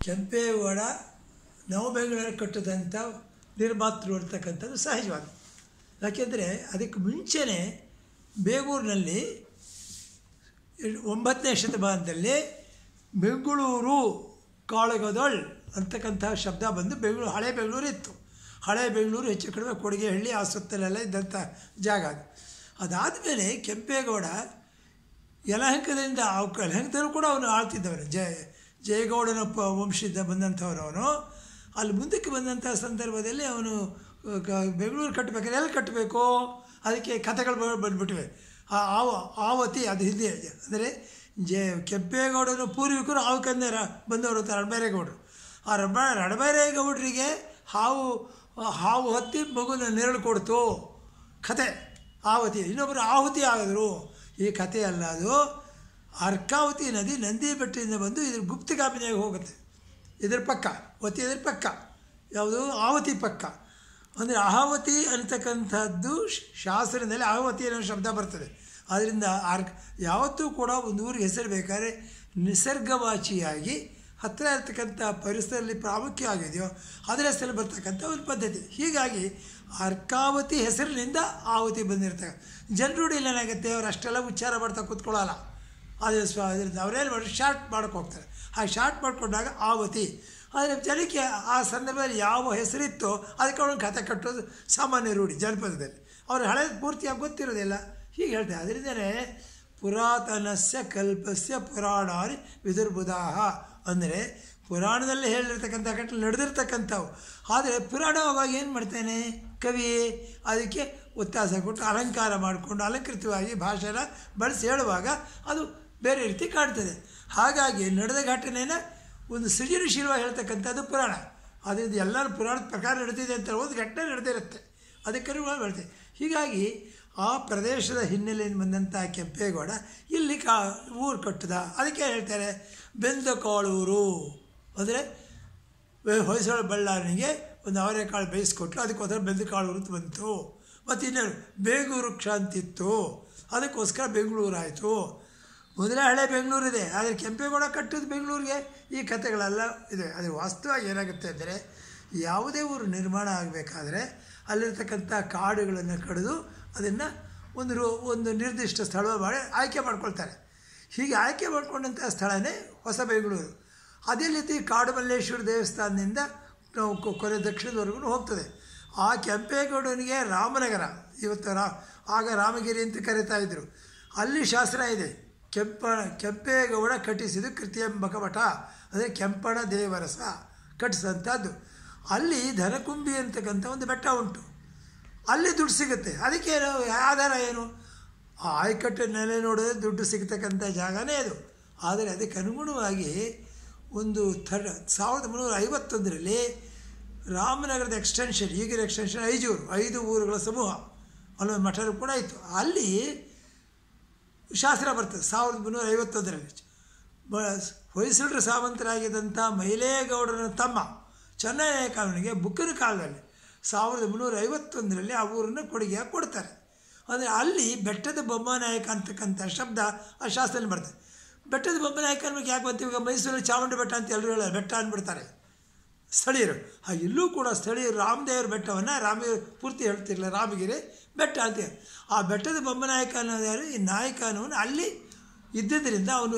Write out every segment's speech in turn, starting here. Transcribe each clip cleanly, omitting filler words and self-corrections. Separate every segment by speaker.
Speaker 1: ಕೆಂಪೇಗೌಡ ನವಬೆಂಗಳೂರಲ್ಲಿ ಕಟ್ಟಿದಂಥ ನಿರ್ಮಾತೃ ಅಂತಕ್ಕಂಥದ್ದು ಸಹಜವಾಗಿ. ಯಾಕೆಂದರೆ ಅದಕ್ಕೆ ಮುಂಚೆನೇ ಬೇಗೂರಿನಲ್ಲಿ 9ನೇ ಶತಮಾನದಲ್ಲಿ ಬೆಂಗಳೂರು ಕಾಳಗದೊಳ್ ಅಂತಕ್ಕಂಥ ಶಬ್ದ ಬಂದು ಬೆಂಗಳೂರು ಹಳೆ ಬೆಂಗಳೂರು ಇತ್ತು. ಹಳೆ ಬೆಂಗಳೂರು ಹೆಚ್ಚು ಕಡಿಮೆ ಕೊಡಿಗೆಹಳ್ಳಿ ಆ ಸುತ್ತಲೆಲ್ಲ ಇದ್ದಂಥ ಜಾಗ ಅದು. ಅದಾದಮೇಲೆ ಕೆಂಪೇಗೌಡ ಯಲಹಂಕದಿಂದ ಯಲಹಂಕದಲ್ಲೂ ಕೂಡ ಅವನು ಆಳ್ತಿದ್ದವನು. ಜಯಗೌಡನ ವಂಶದಿಂದ ಬಂದಂಥವನು ಅವನು. ಅಲ್ಲಿ ಮುಂದಕ್ಕೆ ಬಂದಂಥ ಸಂದರ್ಭದಲ್ಲಿ ಅವನು ಬೆಂಗಳೂರು ಕಟ್ಟಬೇಕಾದ್ರೆ ಎಲ್ಲಿ ಕಟ್ಟಬೇಕು, ಅದಕ್ಕೆ ಕಥೆಗಳು ಬಂದುಬಿಟ್ಟಿವೆ. ಆವತಿ ಅದು ಹಿಂದೆ ಅಂದರೆ ಕೆಂಪೇಗೌಡನ ಪೂರ್ವಿಕರು ಆವಕಂದ ಬಂದವರು ಅಂತ ರಣಬೈರೇಗೌಡರು. ಆ ರಣಬೈರೇಗೌಡರಿಗೆ ಹಾವು ಹತ್ತಿ ಮಗುನ ನೆರಳು ಕೊಡ್ತು ಕತೆ ಆವತಿ. ಇನ್ನೊಬ್ಬರು ಆಹುತಿ ಆಗಿದ್ರು. ಈ ಕತೆ ಅಲ್ಲ, ಅದು ಅರ್ಕಾವತಿ ನದಿ ನಂದಿ ಬೆಟ್ಟದಿಂದ ಬಂದು ಇದ್ರ ಗುಪ್ತಗಾಮಿನಿಯಾಗಿ ಹೋಗುತ್ತೆ. ಇದ್ರ ಪಕ್ಕ ಇದ್ರ ಪಕ್ಕ ಯಾವುದು ಆವತಿ ಪಕ್ಕ. ಅಂದರೆ ಅಹಾವತಿ ಅಂತಕ್ಕಂಥದ್ದು ಶಾಸ್ತ್ರದಲ್ಲಿ ಆವತಿ ಅನ್ನೋ ಶಬ್ದ ಬರ್ತದೆ. ಆದ್ದರಿಂದ ಯಾವತ್ತೂ ಕೂಡ ಒಂದು ಊರಿಗೆ ಹೆಸರು ಬೇಕಾದ್ರೆ ನಿಸರ್ಗವಾಚಿಯಾಗಿ ಹತ್ತಿರ ಇರ್ತಕ್ಕಂಥ ಪರಿಸರದಲ್ಲಿ ಪ್ರಾಮುಖ್ಯ ಆಗಿದೆಯೋ ಅದರ ಹೆಸರಲ್ಲಿ ಬರ್ತಕ್ಕಂಥ ಒಂದು ಪದ್ಧತಿ. ಹೀಗಾಗಿ ಅರ್ಕಾವತಿ ಹೆಸರಿನಿಂದ ಆವತಿ ಬಂದಿರ್ತಕ್ಕ ಜನರೂಢಿಯಲ್ಲಿ ಏನಾಗುತ್ತೆ, ಅವ್ರು ಅಷ್ಟೆಲ್ಲ ಉಚ್ಚಾರ ಮಾಡ್ತಾ ಕೂತ್ಕೊಳ್ಳಲ್ಲ. ಅದರಿಂದ ಅವರೇನು ಮಾಡಿ ಶಾರ್ಟ್ ಮಾಡೋಕ್ಕೆ ಹೋಗ್ತಾರೆ. ಆ ಶಾರ್ಟ್ ಮಾಡಿಕೊಂಡಾಗ ಆವತಿ. ಆದರೆ ಜನಕ್ಕೆ ಆ ಸಂದರ್ಭದಲ್ಲಿ ಯಾವ ಹೆಸರಿತ್ತೋ ಅದಕ್ಕೆ ಅವ್ರನ್ನ ಕಥೆ ಕಟ್ಟೋದು ಸಾಮಾನ್ಯ ರೂಢಿ ಜನಪದದಲ್ಲಿ. ಅವ್ರು ಹಳೆಯ ಪೂರ್ತಿಯಾಗಿ ಗೊತ್ತಿರೋದಿಲ್ಲ. ಹೀಗೆ ಹೇಳ್ತಾರೆ. ಅದರಿಂದಲೇ ಪುರಾತನಸ್ಯ ಕಲ್ಪಸ್ಯ ಪುರಾಣಾನಿ ವಿದುರ್ಬುಧಾಹ ಅಂದರೆ ಪುರಾಣದಲ್ಲಿ ಹೇಳಿರ್ತಕ್ಕಂಥ ಘಟನೆ ನಡೆದಿರ್ತಕ್ಕಂಥವು. ಆದರೆ ಪುರಾಣವಾಗ ಏನು ಮಾಡ್ತಾನೆ ಕವಿ, ಅದಕ್ಕೆ ಒತ್ತಾಸ ಕೊಟ್ಟು ಅಲಂಕಾರ ಮಾಡಿಕೊಂಡು ಅಲಂಕೃತವಾಗಿ ಭಾಷೆನ ಬಳಸಿ ಹೇಳುವಾಗ ಅದು ಬೇರೆ ರೀತಿ ಕಾಣ್ತದೆ. ಹಾಗಾಗಿ ನಡೆದ ಘಟನೆನ ಒಂದು ಸೃಜನಶೀಲವಾಗಿ ಹೇಳ್ತಕ್ಕಂಥದ್ದು ಪುರಾಣ. ಅದರಿಂದ ಎಲ್ಲರೂ ಪುರಾಣದ ಪ್ರಕಾರ ನಡೀತಿದೆ ಅಂತ ಒಂದು ಘಟನೆ ನಡೆದಿರುತ್ತೆ, ಅದಕ್ಕೆ ಬರುತ್ತೆ. ಹೀಗಾಗಿ ಆ ಪ್ರದೇಶದ ಹಿನ್ನೆಲೆಯಿಂದ ಬಂದಂಥ ಕೆಂಪೇಗೌಡ ಇಲ್ಲಿ ಊರು ಕಟ್ಟಿದ. ಅದಕ್ಕೆ ಹೇಳ್ತಾರೆ ಬೆಂದಕಾಳೂರು ಅಂದರೆ ಹೊಯ್ಸಳ ಬಳ್ಳಾರನಿಗೆ ಒಂದು ಅವರೆಕಾಳು ಬೇಯಿಸ್ಕೊಟ್ರು, ಅದಕ್ಕೋಸ್ಕರ ಬೆಂದಕಾಳೂರು ಅಂತ ಬಂತು. ಮತ್ತು ಇನ್ನೇನು ಬೇಗೂರು ಕ್ಷಾಂತಿತ್ತು, ಅದಕ್ಕೋಸ್ಕರ ಬೆಂಗಳೂರು ಆಯಿತು. ಮೊದಲೇ ಹಳೆ ಬೆಂಗಳೂರಿದೆ, ಆದರೆ ಕೆಂಪೇಗೌಡ ಕಟ್ಟಿದ ಬೆಂಗಳೂರಿಗೆ ಈ ಕಥೆಗಳೆಲ್ಲ ಇದೆ. ಅದು ವಾಸ್ತವವಾಗಿ ಏನಾಗುತ್ತೆ ಅಂದರೆ ಯಾವುದೇ ಊರು ನಿರ್ಮಾಣ ಆಗಬೇಕಾದ್ರೆ ಅಲ್ಲಿರ್ತಕ್ಕಂಥ ಕಾಡುಗಳನ್ನು ಕಡಿದು ಅದನ್ನು ಒಂದು ನಿರ್ದಿಷ್ಟ ಸ್ಥಳ ಮಾಡಿ ಆಯ್ಕೆ ಮಾಡ್ಕೊಳ್ತಾರೆ. ಹೀಗೆ ಆಯ್ಕೆ ಮಾಡ್ಕೊಂಡಂಥ ಸ್ಥಳನೇ ಹೊಸ ಬೆಂಗಳೂರು. ಅದೇ ರೀತಿ ಕಾಡುಮಲ್ಲೇಶ್ವರ ದೇವಸ್ಥಾನದಿಂದ ನಾವು ಕೊನೆ ದಕ್ಷಿಣದವರೆಗೂ ಹೋಗ್ತದೆ. ಆ ಕೆಂಪೇಗೌಡನಿಗೆ ರಾಮನಗರ, ಇವತ್ತು ಆಗ ರಾಮಗಿರಿ ಅಂತ ಕರೀತಾ ಇದ್ದರು, ಅಲ್ಲಿ ಶಾಸನ ಇದೆ. ಕೆಂಪೇಗೌಡ ಕಟ್ಟಿಸಿದ ಕೃತಿಯಂಬಕ ಮಠ ಅಂದರೆ ಕೆಂಪಣ ದೇವರಸ ಕಟ್ಟಿಸಿದಂಥದ್ದು. ಅಲ್ಲಿ ಧನಕುಂಬಿ ಅಂತಕ್ಕಂಥ ಒಂದು ಬೆಟ್ಟ ಉಂಟು, ಅಲ್ಲಿ ದುಡ್ಡು ಸಿಗುತ್ತೆ. ಅದಕ್ಕೆ ಆಧಾರ ಏನು, ಆ ಆಯಕಟ್ಟು ನೆಲೆ ನೋಡಿದ್ರೆ ದುಡ್ಡು ಸಿಗ್ತಕ್ಕಂಥ ಜಾಗನೇ ಅದು. ಆದರೆ ಅದಕ್ಕೆ ಅನುಗುಣವಾಗಿ ಒಂದು 1351ರಲ್ಲಿ ರಾಮನಗರದ ಎಕ್ಸ್ಟೆನ್ಷನ್, ಈಗಿನ ಎಕ್ಸ್ಟೆನ್ಷನ್ ಐಜೂರು, 5 ಊರುಗಳ ಸಮೂಹ, ಅಲ್ಲೊಂದು ಮಠ ಕೂಡ ಇತ್ತು. ಅಲ್ಲಿ ಶಾಸ್ತ್ರ ಬರ್ತದೆ 1351ರಲ್ಲಿ. ಹೊಯ್ಸಳರ ಸಾಮಂತರಾಗಿದ್ದಂಥ ಮೈಲೇಗೌಡನ ತಮ್ಮ ಚೆನ್ನಯ್ಯನವನಿಗೆ ಬುಕ್ಕನ ಕಾಲದಲ್ಲಿ 1351ರಲ್ಲಿ ಆ ಊರನ್ನು ಕೊಡುಗೆಯಾಗಿ ಕೊಡ್ತಾರೆ. ಅಂದರೆ ಅಲ್ಲಿ ಬೆಟ್ಟದ ಬೊಮ್ಮನಾಯಕ ಅಂತಕ್ಕಂಥ ಶಬ್ದ ಆ ಶಾಸ್ತ್ರದಲ್ಲಿ ಬರ್ತದೆ. ಬೆಟ್ಟದ ಬೊಮ್ಮನಾಯಕ ಅನ್ನೋಕೆ ಯಾಕೆ ಬಂತು, ಈಗ ಮೈಸೂರಲ್ಲಿ ಚಾಮುಂಡಿ ಬೆಟ್ಟ ಅಂತ ಎಲ್ಲರೂ ಹೇಳೋದು, ಬೆಟ್ಟ ಅಂದ್ಬಿಡ್ತಾರೆ ಸ್ಥಳೀಯರು. ಇಲ್ಲೂ ಕೂಡ ಸ್ಥಳೀಯರು ರಾಮದೇವರ ಬೆಟ್ಟವನ್ನು ಪೂರ್ತಿ ಹೇಳ್ತಿರಲಿಲ್ಲ, ರಾಮಗಿರಿ ಬೆಟ್ಟ ಅಂತ. ಆ ಬೆಟ್ಟದ ಬೊಮ್ಮನಾಯಕ ಅನ್ನೋದು ಈ ನಾಯಕ ಅನ್ನೋನು ಅಲ್ಲಿ ಇದ್ದಿದ್ದರಿಂದ ಅವನು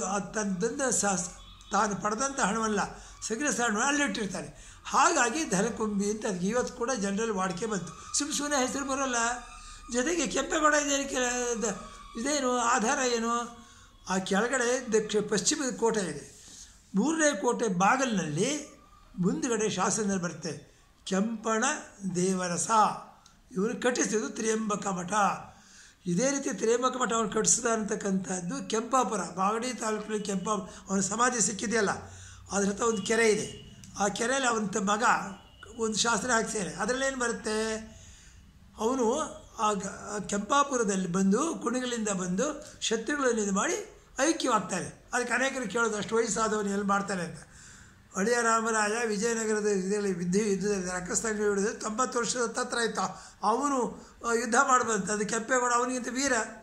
Speaker 1: ತಾನು ಪಡೆದಂಥ ಹಣವಲ್ಲ, ಸಗ್ರಸ ಹಣವನ್ನು ಅಲ್ಲಿಟ್ಟಿರ್ತಾನೆ. ಹಾಗಾಗಿ ಧನಕುಂಬಿ ಅಂತ ಅದಕ್ಕೆ ಇವತ್ತು ಕೂಡ ಜನರಲ್ಲಿ ವಾಡಿಕೆ ಬಂತು. ಸುಮ್ಮನೆ ಹೆಸರು ಬರೋಲ್ಲ. ಜೊತೆಗೆ ಕೆಂಪೇಗೌಡ ಇದೇನು ಆಧಾರ ಏನು, ಆ ಕೆಳಗಡೆ ಪಶ್ಚಿಮದ ಕೋಟೆ ಇದೆ, 3ನೇ ಕೋಟೆ ಬಾಗಿಲಿನಲ್ಲಿ ಮುಂದುಗಡೆ ಶಾಸನದಲ್ಲಿ ಬರುತ್ತೆ ಕೆಂಪಣ ದೇವರಸ. ಇವರು ಕಟ್ಟಿಸಿದ್ದು ತ್ರಿಯಂಬಕ ಮಠ. ಇದೇ ರೀತಿ ತ್ರಿಯಂಬಕ ಮಠ ಅವನು ಕಟ್ಟಿಸಿದ ಅಂತಕ್ಕಂಥದ್ದು ಕೆಂಪಾಪುರ, ಮಾಗಡಿ ತಾಲೂಕಿನಲ್ಲಿ ಅವನ ಸಮಾಧಿ ಸಿಕ್ಕಿದೆಯಲ್ಲ, ಅದ್ರ ಹತ್ರ ಒಂದು ಕೆರೆ ಇದೆ. ಆ ಕೆರೆಯಲ್ಲಿ ಅವನ ಮಗ ಒಂದು ಶಾಸ್ತ್ರ ಹಾಕ್ಸಿದ್ದಾರೆ. ಅದರಲ್ಲೇನು ಬರುತ್ತೆ, ಅವನು ಆ ಕೆಂಪಾಪುರದಲ್ಲಿ ಬಂದು ಕುಣಿಗಳಿಂದ ಬಂದು ಶತ್ರುಗಳನ್ನು ಇದು ಮಾಡಿ ಐಕ್ಯವಾಗ್ತಾರೆ. ಅದಕ್ಕೆ ಅನೇಕರು ಕೇಳೋದು ಅಷ್ಟು ವಯಸ್ಸಾದವನು ಎಲ್ಲಿ ಮಾಡ್ತಾನೆ ಅಂತ. ಅಳಿಯ ರಾಮರಾಯ ವಿಜಯನಗರದ ಇದರಲ್ಲಿ ಯುದ್ಧದಲ್ಲಿ ರಕ್ಕಸ್ಥಂಗ ಹಿಡಿದು 90 ವರ್ಷದ ಹತ್ರ ಆಯಿತು. ಅವನು ಯುದ್ಧ ಮಾಡಬಂತ, ಅದು ಕೆಂಪೇಗೌಡ ಅವನಿಗಿಂತ ವೀರ,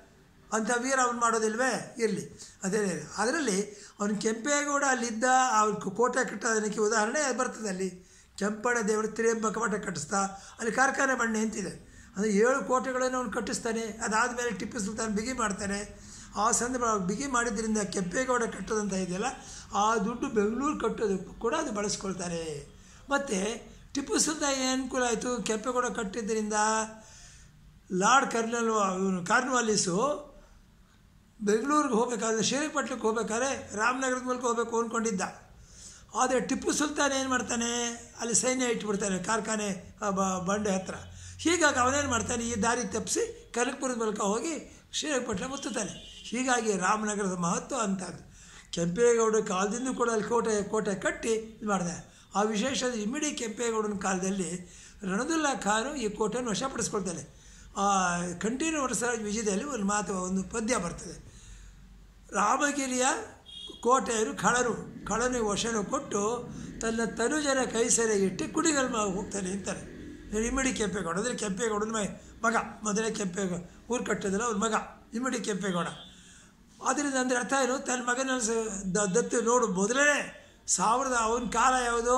Speaker 1: ಅಂಥ ವೀರ ಅವನು ಮಾಡೋದಿಲ್ವೇ? ಇರಲಿ. ಅದೇ ಅದರಲ್ಲಿ ಅವನು ಕೆಂಪೇಗೌಡ ಅಲ್ಲಿದ್ದ ಅವ್ರ ಕೋಟೆ ಕಟ್ಟೋದಕ್ಕೆ ಉದಾಹರಣೆ ಬರ್ತದೆ. ಅಲ್ಲಿ ಕೆಂಪಣ್ಣ ದೇವರು ತ್ರಿಯಂಬಕ ಮಠ ಕಟ್ಟಿಸ್ತಾ, ಅಲ್ಲಿ ಕಾರ್ಖಾನೆ ಬಣ್ಣೆ ಅಂತಿದೆ. ಅಂದರೆ 7 ಕೋಟೆಗಳನ್ನು ಅವನು ಕಟ್ಟಿಸ್ತಾನೆ. ಅದಾದಮೇಲೆ ಟಿಪ್ಪು ಸುಲ್ತಾನ್ ಬಿಗಿ ಮಾಡ್ತಾನೆ. ಆ ಸಂದರ್ಭ ಬಿಗಿ ಮಾಡಿದ್ರಿಂದ ಕೆಂಪೇಗೌಡ ಕಟ್ಟೋದಂತ ಇದೆಯಲ್ಲ, ಆ ದುಡ್ಡು ಬೆಂಗಳೂರು ಕಟ್ಟೋದಕ್ಕೂ ಕೂಡ ಅದು ಬಳಸ್ಕೊಳ್ತಾರೆ. ಮತ್ತು ಟಿಪ್ಪು ಸುಲ್ತಾನ್ ಏನು ಅನುಕೂಲ ಆಯಿತು, ಕೆಂಪೇಗೌಡ ಕಟ್ಟಿದ್ದರಿಂದ ಲಾರ್ಡ್ ಕಾರ್ನ್ವಾಲಿಸು ಬೆಂಗಳೂರಿಗೆ ಹೋಗಬೇಕಾದ್ರೆ, ಶ್ರೀರಂಗಪಟ್ಟಣಕ್ಕೆ ಹೋಗ್ಬೇಕಾದ್ರೆ ರಾಮನಗರದ ಮೂಲಕ ಹೋಗಬೇಕು ಅಂದ್ಕೊಂಡಿದ್ದ. ಆದರೆ ಟಿಪ್ಪು ಸುಲ್ತಾನ್ ಏನು ಮಾಡ್ತಾನೆ, ಅಲ್ಲಿ ಸೈನ್ಯ ಇಟ್ಬಿಡ್ತಾನೆ ಕಾರ್ಖಾನೆ ಬಂಡೆ ಹತ್ತಿರ. ಹೀಗಾಗಿ ಅವನೇನು ಮಾಡ್ತಾನೆ, ಈ ದಾರಿ ತಪ್ಪಿಸಿ ಕನಕಪುರದ ಮೂಲಕ ಹೋಗಿ ಶ್ರೀರಂಗಪಟ್ಟಣ ಮುತ್ತುತ್ತಾನೆ. ಹೀಗಾಗಿ ರಾಮನಗರದ ಮಹತ್ವ ಅಂಥದ್ದು. ಕೆಂಪೇಗೌಡ ಕಾಲದಿಂದ ಕೂಡ ಅಲ್ಲಿ ಕೋಟೆ ಕಟ್ಟಿ ಇದು ಮಾಡಿದೆ. ಆ ವಿಶೇಷ ಇಮಿಡಿ ಕೆಂಪೇಗೌಡನ ಕಾಲದಲ್ಲಿ ರಣದುಲ್ಲಾ ಖಾನು ಈ ಕೋಟೆಯನ್ನು ವಶಪಡಿಸ್ಕೊಳ್ತಾನೆ. ಕಂಠೀರವ ವರಸರಾಜ ವಿಜಯದಲ್ಲಿ ಒಂದು ಪದ್ಯ ಬರ್ತದೆ. ರಾಮಗಿರಿಯ ಕೋಟೆಯರು ಖಳನಿಗೆ ವಶನ ಕೊಟ್ಟು ತನ್ನ ತನುಜನ ಕೈ ಸೆರೆಗಿಟ್ಟು ಕುಡಿಗಲ್ ಹೋಗ್ತಾನೆ ಅಂತಾರೆ. ಇಮಿಡಿ ಕೆಂಪೇಗೌಡ ಅಂದರೆ ಕೆಂಪೇಗೌಡನ ಮಗ, ಮೊದಲೇ ಕೆಂಪೇಗೌಡ ಊರು ಕಟ್ಟೋದಿಲ್ಲ ಅವ್ರ ಮಗ ಇಮಿಡಿ ಕೆಂಪೇಗೌಡ. ಆದ್ದರಿಂದ ಅಂದರೆ ಅರ್ಥ ಏನು, ತನ್ನ ಮಗನ ದತ್ತು ನೋಡು. ಮೊದಲೇ ಅವನ ಕಾಲ ಯಾವುದೋ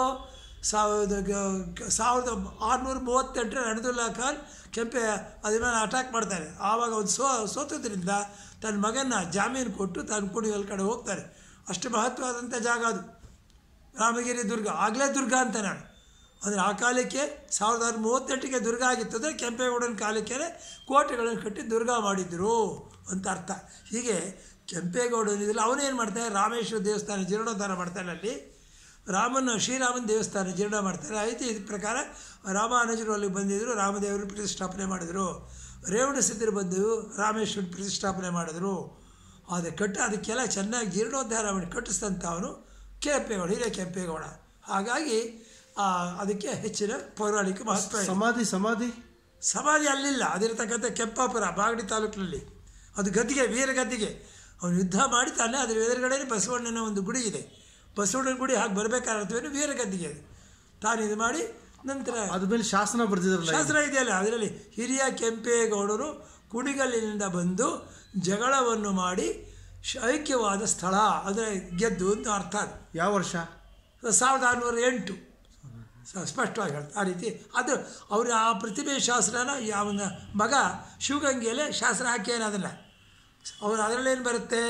Speaker 1: 1638 ರಣದುಲ್ಲಾ ಖಾನ್ ಅದ್ರ ಮೇಲೆ ಅಟ್ಯಾಕ್ ಮಾಡ್ತಾರೆ. ಆವಾಗ ಒಂದು ಸೋತದ್ರಿಂದ ತನ್ನ ಮಗನ ಜಾಮೀನು ಕೊಟ್ಟು ತಾನು ಕುಡಿಗಲ್ ಕಡೆ ಹೋಗ್ತಾರೆ. ಅಷ್ಟು ಮಹತ್ವವಾದಂಥ ಜಾಗ ಅದು ರಾಮಗಿರಿ ದುರ್ಗ. ಆಗಲೇ ದುರ್ಗ ಅಂತ ನಾನು ಅಂದರೆ ಆ ಕಾಲಕ್ಕೆ 1638ಗೆ ದುರ್ಗ ಆಗಿತ್ತು. ಅಂದರೆ ಕೆಂಪೇಗೌಡನ ಕಾಲಕ್ಕೆ ಕೋಟೆಗಳನ್ನು ಕಟ್ಟಿ ದುರ್ಗ ಮಾಡಿದ್ರು ಅಂತ ಅರ್ಥ. ಹೀಗೆ ಕೆಂಪೇಗೌಡನಿದ್ರಲ್ಲಿ ಅವನೇನು ಮಾಡ್ತಾನೆ, ರಾಮೇಶ್ವರ ದೇವಸ್ಥಾನ ಜೀರ್ಣೋದ್ಧಾರ ಮಾಡ್ತಾನೆ. ಅಲ್ಲಿ ಶ್ರೀರಾಮನ ದೇವಸ್ಥಾನ ಜೀರ್ಣ ಮಾಡ್ತಾರೆ. ಐತಿಹ್ಯದ ಪ್ರಕಾರ ರಾಮಾನುಜರು ಅಲ್ಲಿ ಬಂದಿದ್ದರು, ರಾಮದೇವರು ಪ್ರತಿಷ್ಠಾಪನೆ ಮಾಡಿದರು. ರೇವಣಸಿದ್ಧರು ಬಂದು ರಾಮೇಶ್ವರ ಪ್ರತಿಷ್ಠಾಪನೆ ಮಾಡಿದ್ರು. ಅದಕ್ಕೆಲ್ಲ ಚೆನ್ನಾಗಿ ಜೀರ್ಣೋದ್ಧಾರ ಮಾಡಿ ಕಟ್ಟಿಸಿದಂಥ ಅವನು ಕೆಂಪೇಗೌಡ, ಹಿರಿಯ ಕೆಂಪೇಗೌಡ. ಹಾಗಾಗಿ ಅದಕ್ಕೆ ಹೆಚ್ಚಿನ ಪೌರಾಣಿಕ ಮಹತ್ವ. ಸಮಾಧಿ ಅಲ್ಲಿಲ್ಲ. ಅದಿರತಕ್ಕಂಥ ಕೆಂಪಾಪುರ ಬಾಗಡಿ ತಾಲೂಕಿನಲ್ಲಿ ಅದು ಗದ್ದಿಗೆ, ವೀರ ಗದ್ದಿಗೆ. ಅವನು ಯುದ್ಧ ಮಾಡಿತಾನೆ. ಅದರ ಎದುರುಗಡೆ ಬಸವಣ್ಣನ ಒಂದು ಗುಡಿ ಇದೆ. ಬಸವಣ್ಣನ ಗುಡಿ ಹಾಗೆ ಬರಬೇಕಾದ್ರೆ ವೀರ ಗದ್ದಿಗೆ ಅದು ತಾನು ಇದು ಮಾಡಿ ನಂತರ
Speaker 2: ಅದ್ರ ಮೇಲೆ ಶಾಸನ ಬರೆದಿದ್ರಲ್ಲ,
Speaker 1: ಶಾಸನ ಇದೆಯಲ್ಲ, ಅದರಲ್ಲಿ ಹಿರಿಯ ಕೆಂಪೇಗೌಡರು ಕುಣಿಗಲ್ಲಿನಿಂದ ಬಂದು ಜಗಳವನ್ನು ಮಾಡಿ ಐಕ್ಯವಾದ ಸ್ಥಳ ಅಂದರೆ ಗೆದ್ದು ಅಂತ ಅರ್ಥ. ಅದು
Speaker 2: ಯಾವ ವರ್ಷ?
Speaker 1: 1608 ಸ್ಪಷ್ಟವಾಗಿ ಹೇಳ್ತಾರೆ. ಆ ರೀತಿ ಅದು ಅವರು ಆ ಪ್ರತಿಭೆ ಶಾಸ್ತ್ರನ ಅವನ ಮಗ ಶಿವಗಂಗೆಯಲ್ಲೇ ಶಾಸ್ತ್ರ ಹಾಕ್ಯಾನ. ಅದನ್ನು ಅದರಲ್ಲೇನು ಬರುತ್ತೆ,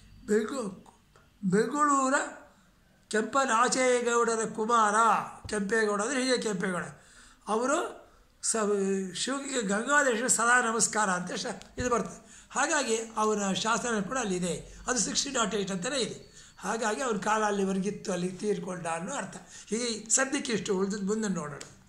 Speaker 1: ಬೆಂಗಳೂರ ಕೆಂಪನಾಚೇಗೌಡರ ಕುಮಾರ ಕೆಂಪೇಗೌಡ ಅಂದರೆ ಹಿರಿಯ ಕೆಂಪೇಗೌಡ. ಅವರು ಶಿವಗೆ ಗಂಗಾಧರೇಶ್ವರ ಸದಾ ನಮಸ್ಕಾರ ಅಂತ ಇದು ಬರ್ತದೆ. ಹಾಗಾಗಿ ಅವನ ಶಾಸನ ಕೂಡ ಅಲ್ಲಿದೆ. ಅದು 1608 ಅಂತಲೇ ಇದೆ. ಹಾಗಾಗಿ ಅವ್ರ ಕಾಲ ಅಲ್ಲಿವರೆಗಿತ್ತು, ಅಲ್ಲಿ ತೀರ್ಕೊಂಡ ಅನ್ನೋ ಅರ್ಥ. ಹೀಗೆ ಸದ್ಯಕ್ಕೆ ಇಷ್ಟು ಉಳಿದು ಮುಂದೆ ನೋಡೋಣ.